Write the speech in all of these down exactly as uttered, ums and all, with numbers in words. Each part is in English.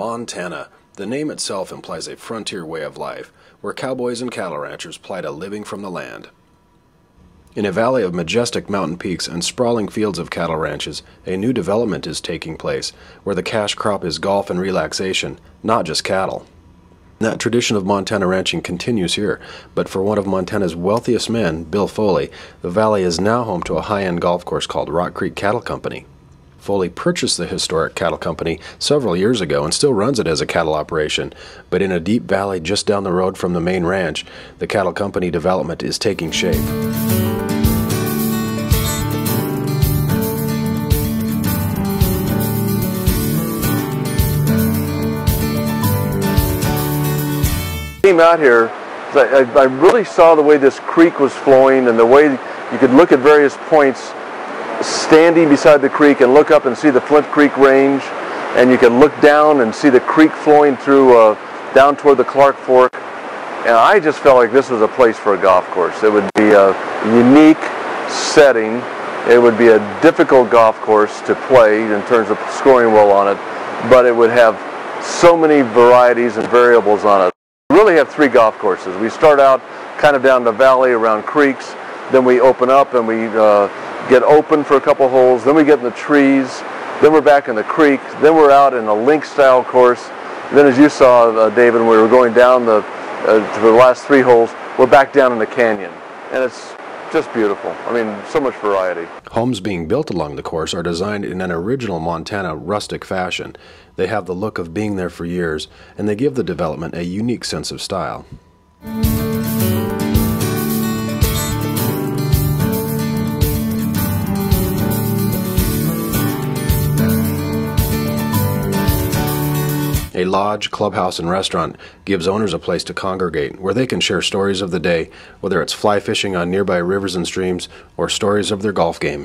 Montana. The name itself implies a frontier way of life, where cowboys and cattle ranchers plied a living from the land. In a valley of majestic mountain peaks and sprawling fields of cattle ranches, a new development is taking place, where the cash crop is golf and relaxation, not just cattle. That tradition of Montana ranching continues here, but for one of Montana's wealthiest men, Bill Foley, the valley is now home to a high-end golf course called Rock Creek Cattle Company. Foley purchased the historic cattle company several years ago and still runs it as a cattle operation, but in a deep valley just down the road from the main ranch, the cattle company development is taking shape. Came out here, I, I really saw the way this creek was flowing and the way you could look at various points standing beside the creek and look up and see the Flint Creek Range, and you can look down and see the creek flowing through uh, down toward the Clark Fork, and I just felt like this was a place for a golf course. It would be a unique setting. It would be a difficult golf course to play in terms of scoring well on it, but it would have so many varieties and variables on it. We really have three golf courses. We start out kind of down the valley around creeks, then we open up and we uh, get open for a couple holes, then we get in the trees, then we're back in the creek, then we're out in a link style course, and then as you saw, uh, David, when we were going down the, uh, to the last three holes, we're back down in the canyon, and it's just beautiful. I mean, so much variety. Homes being built along the course are designed in an original Montana rustic fashion. They have the look of being there for years, and they give the development a unique sense of style. A lodge, clubhouse, and restaurant gives owners a place to congregate where they can share stories of the day, whether it's fly fishing on nearby rivers and streams or stories of their golf game.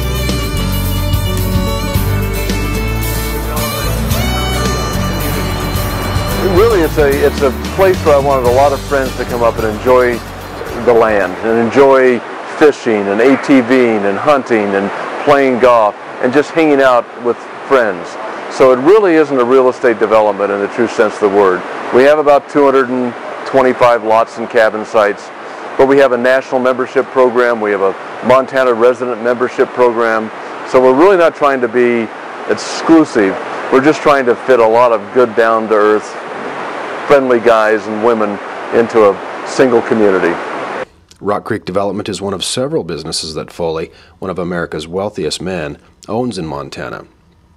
Really, it's a, it's a place where I wanted a lot of friends to come up and enjoy the land and enjoy fishing and ATVing and hunting and playing golf and just hanging out with friends. So it really isn't a real estate development in the true sense of the word. We have about two hundred twenty-five lots and cabin sites, but we have a national membership program, we have a Montana resident membership program, so we're really not trying to be exclusive. We're just trying to fit a lot of good, down-to-earth, friendly guys and women into a single community. Rock Creek Development is one of several businesses that Foley, one of America's wealthiest men, owns in Montana.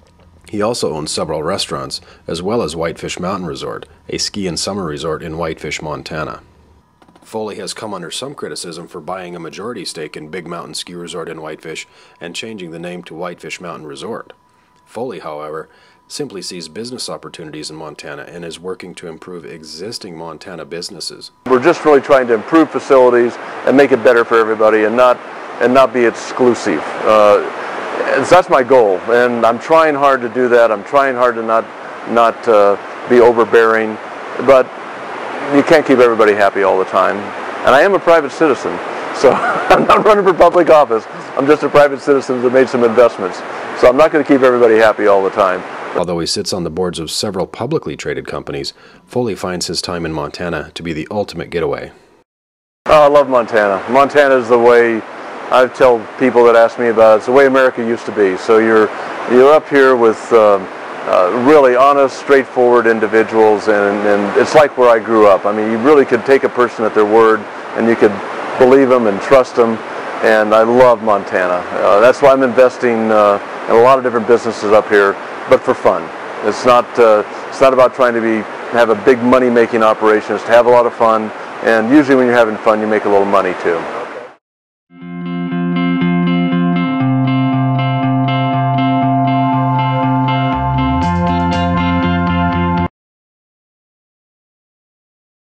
He also owns several restaurants, as well as Whitefish Mountain Resort, a ski and summer resort in Whitefish, Montana. Foley has come under some criticism for buying a majority stake in Big Mountain Ski Resort in Whitefish and changing the name to Whitefish Mountain Resort. Foley, however, simply sees business opportunities in Montana and is working to improve existing Montana businesses. We're just really trying to improve facilities and make it better for everybody and not, and not be exclusive. Uh, That's my goal, and I'm trying hard to do that. I'm trying hard to not not uh, be overbearing, but you can't keep everybody happy all the time. And I am a private citizen, so I'm not running for public office. I'm just a private citizen that made some investments. So I'm not going to keep everybody happy all the time. Although he sits on the boards of several publicly traded companies, Foley finds his time in Montana to be the ultimate getaway. Oh, I love Montana. Montana is the way. I tell people that ask me about it, it's the way America used to be. So you're you're up here with uh, uh, really honest, straightforward individuals, and, and it's like where I grew up. I mean, you really could take a person at their word, and you could believe them and trust them. And I love Montana. Uh, that's why I'm investing uh, in a lot of different businesses up here, but for fun. It's not uh, it's not about trying to be have a big money-making operation. It's to have a lot of fun, and usually when you're having fun, you make a little money too.